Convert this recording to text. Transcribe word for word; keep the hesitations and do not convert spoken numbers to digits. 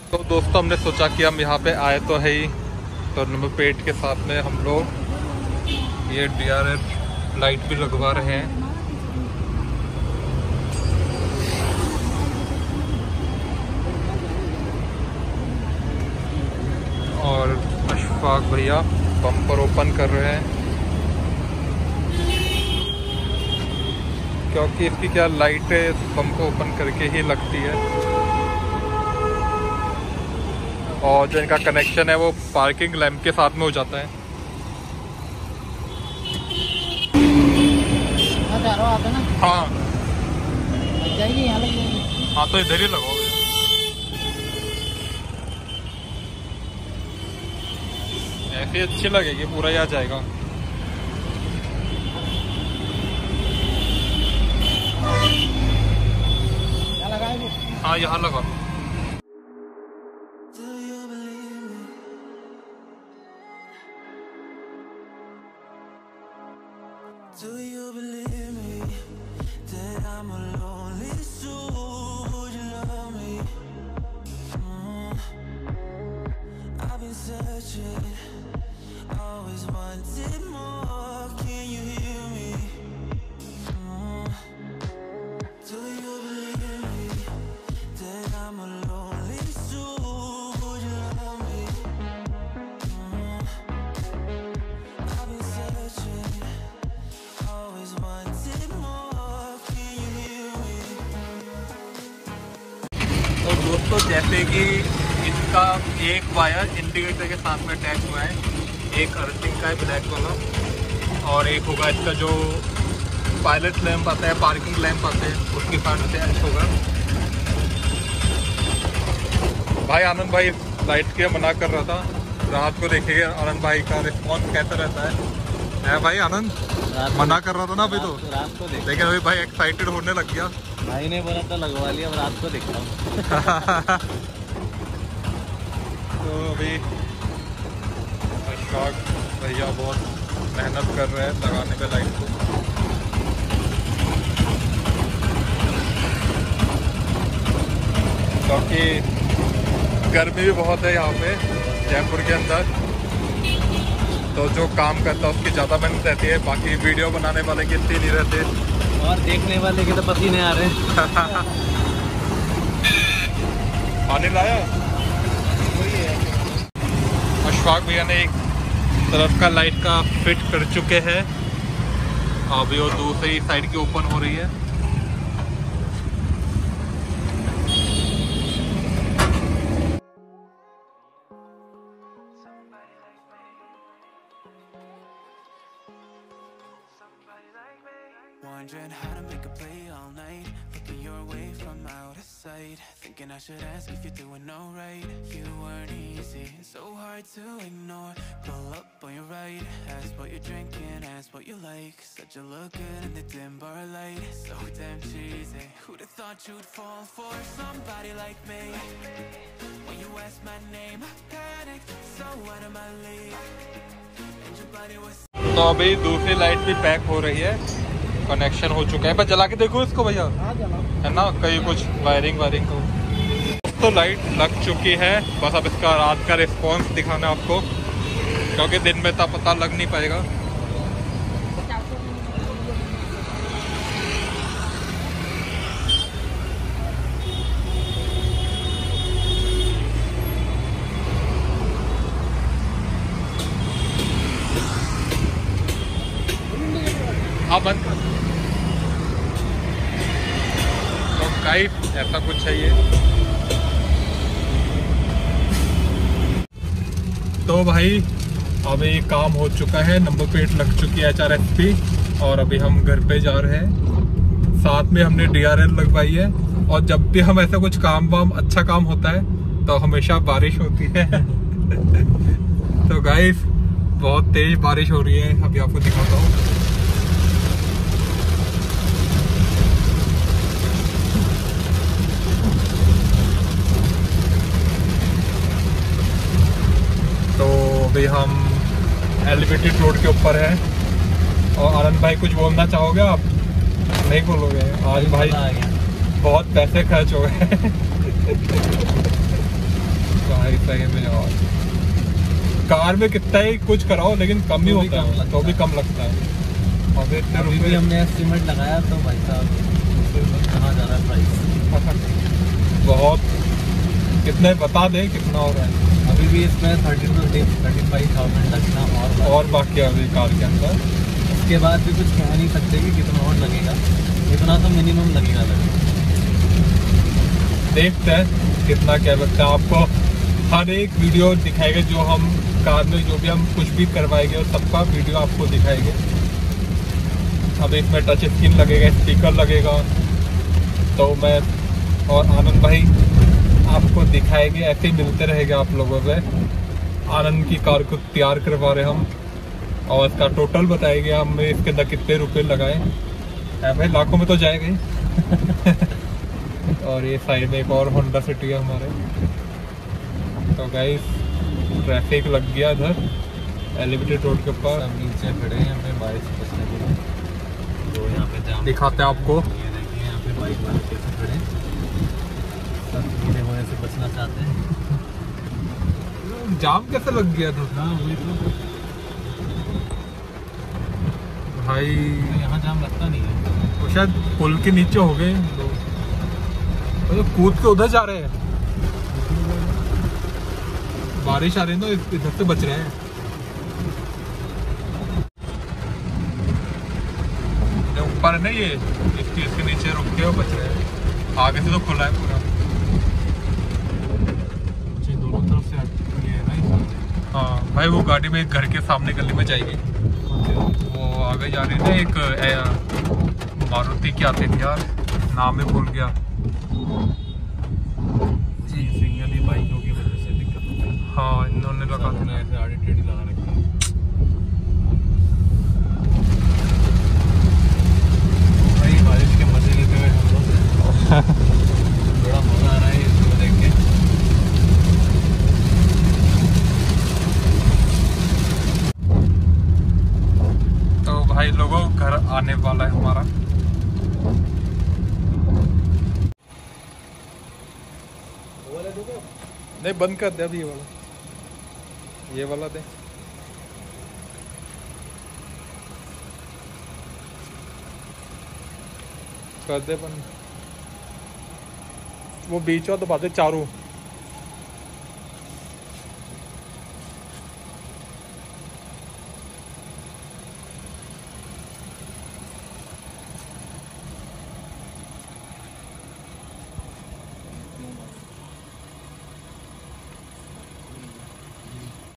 तो दोस्तों हमने सोचा कि हम यहाँ पे आए तो है ही, तो नंबर प्लेट के साथ में हम लोग ये डी आर एल लाइट भी लगवा रहे हैं। और अशफाक भैया बम्पर ओपन कर रहे हैं, क्योंकि इसकी क्या लाइट है बम्पर ओपन करके ही लगती है। और जो इनका कनेक्शन है वो पार्किंग लैंप के साथ में हो जाता है। हाँ हाँ तो इधर ही लगाओगे। ऐसे अच्छी लगेगी, पूरा ही आ जाएगा। हाँ यहाँ लगा। Do you believe me that I'm a lonely soul? Would you love me? Mm. I've been searching, always wanted more. Can you hear me? Mm. Do you believe me that I'm a lonely soul? Would you love me? Mm. I've been searching, always wanted more. Can you hear me? तो दोस्तों जैसे कि इसका एक wire indicator के साथ में attach हुआ है, एक अर्थिंग का है ब्लैक वाला, और एक होगा इसका जो पायलट लैंप आता है, पार्किंग लैंप आते हैं, उसके साथ अटैच होगा। भाई आनंद भाई लाइट के मना कर रहा था, रात को देखेंगे आनंद भाई का रिस्पॉन्स कैसा रहता है। है भाई आनंद मना कर रहा था ना अभी, तो रात को देख, लेकिन अभी भाई एक्साइटेड होने लग गया। भाई ने बोला था लगवा लिया, अब रात को देख रहा हूँ। तो अभी अशफाक भैया बहुत मेहनत कर रहे हैं लगाने में लाइट को। क्योंकि गर्मी भी बहुत है यहाँ पे जयपुर के अंदर, तो जो काम करता है उसकी ज़्यादा मेहनत रहती है, बाकी वीडियो बनाने वाले की इतनी नहीं रहते, और देखने वाले के तो पसीने आ रहे हैं। पानी लाया अशफाक भैया ने एक तरफ का लाइट का फिट कर चुके हैं, अभी वो दूसरी साइड की ओपन हो रही है। Wondering how to make a play all night, looking your way from out of sight, thinking I should ask if you're doing alright. You weren't easy, so hard to ignore. Pull up on your right, ask what you're drinking, ask what you like. Said you look good in the dim bar light, so damn cheesy. Who'd have thought you'd fall for somebody like me? When you asked my name, I panicked, so out of my league. And your body was. तो अभी दूसरी light भी pack हो रही है, connection हो चुका है। पर जला के देखो इसको भैया, है ना, कहीं कुछ वायरिंग वायरिंग को। तो लाइट लग चुकी है, बस अब इसका रात का रिस्पॉन्स दिखाना है आपको, क्योंकि दिन में तो पता लग नहीं पाएगा। हाँ बंद कर। तो गाइस ऐसा कुछ है ये। तो भाई अभी काम हो चुका है, नंबर प्लेट लग चुकी है एच आर एस पी, और अभी हम घर पे जा रहे हैं। साथ में हमने डी आर एल लगवाई है, और जब भी हम ऐसा कुछ काम वाम अच्छा काम होता है तो हमेशा बारिश होती है। तो गाइस बहुत तेज बारिश हो रही है, अभी आपको दिखाता हूँ। अभी हम एलिवेटेड रोड के ऊपर हैं, और आनंद भाई कुछ बोलना चाहोगे आप? नहीं बोलोगे? आज भाई बहुत पैसे खर्च हो गए। भाई सही में यार, कार में कितना ही कुछ कराओ लेकिन कम ही होता है, तो भी कम लगता है। और इतने अभी भी रुपये हमने एस्टिमेट लगाया तो भाई साहब कहाँ जा रहा है प्राइस। बहुत, कितने बता दे कितना हो रहा है? अभी भी इसमें thirty two thirty five thousand लगना और और बाकी अभी कार के अंदर। उसके बाद भी कुछ कह नहीं सकते कि कितना और लगेगा, इतना तो मिनिमम लगेगा लगेगा। देखते हैं कितना क्या लगता है। आपको हर एक वीडियो दिखाएगा, जो हम कार में जो भी हम कुछ भी करवाएंगे और सबका वीडियो आपको दिखाएंगे। अब इसमें टच स्क्रीन लगेगा, स्पीकर लगेगा, तो मैं और आनंद भाई आपको दिखाएंगे। ऐसे ही मिलते रहेंगे आप लोगों से। आनंद की कार को तैयार करवा रहे हम और इसका टोटल बताएंगे हम इसके अंदर कितने रुपए लगाए है। भाई लाखों में तो जाएगा ही। और ये साइड में एक और होंडा सिटी है हमारे। तो गाइस ट्रैफिक लग गया इधर एलिवेटेड रोड के ऊपर। सब नीचे खड़े हैं हमें बाइक से बचने के लिए, तो यहाँ पे जाम दिखाते हैं आपको। ये देखिए यहाँ पे बाइक वाले कैसे खड़े हैं, सब गिरे होने से बचना चाहते हैं। जाम कैसे लग गया था? हाँ वही तो, भाई यहाँ जाम लगता नहीं है। वो शायद पुल के नीचे हो गए, तो कूद के उधर जा रहे हैं। बारिश आ रही है ना, इधर से बच रहे हैं। ऊपर है ना ये, इसके इसके नीचे रुक के बच रहे हैं। आगे से तो खुला है पूरा। दोनों तरफ से ये है ना। हाँ भाई वो गाड़ी में घर के सामने गली में जाएगी, वो आगे जा रही है ना। एक मारुति की आती थी यार, नाम ही भूल गया। सिग्नल ही बाइकों की वजह से दिक्कत होती है। हाँ इन्होंने लगा उन्होंने ऐसे आड़ी टेढ़ी लगा रखी है। भाई बारिश के मजे लेते हुए हम लोग बड़ा मजा आ रहा है इसको देख के। तो भाई लोगों घर आने वाला है हमारा। नहीं बंद कर दे अभी, ये वाला ये वाला दे। कर दे बंद। वो बीच वाला तो बात है चारों।